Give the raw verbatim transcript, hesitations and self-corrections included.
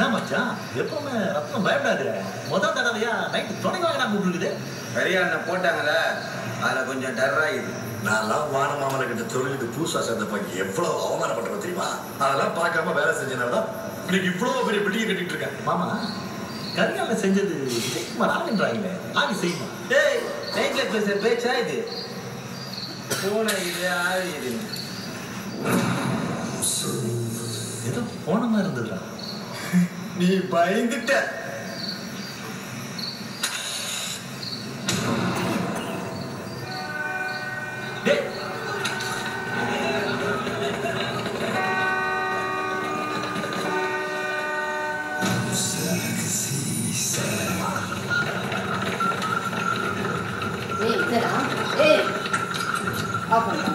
என்ன மச்சான் எப்பவுமே ரத்தம் பயப்படாது. முதல் தடவையா நைட்டு துணை வாங்கினா கூப்பிடுது. கரியாண்ண போட்டாங்கல்ல அதில் கொஞ்சம் டர்ராகிது. நான்லாம் வானமாமனை கிட்ட தொழிலுக்கு புதுசா சேர்ந்தப்ப எவ்வளவு அவமானப்பட்டவ தெரியுமா? அதெல்லாம் பார்க்காம வேலை செஞ்சனாலதான் இன்னைக்கு இவ்வளவு பெரிய பிடிக்க கட்டிட்டு இருக்கேன். மாமா கரியால செஞ்சது செய்யுமா ராங்கன்றாங்களே ஆகி செய்யுமா? டேய் நைட்ல பேசுற பேச்சா இது? போன இது ஆவி இது ஏதோ போன மாதிரி இருந்ததுடா. நீ பயந்துட்ட. Hey, get out. Hey. Open.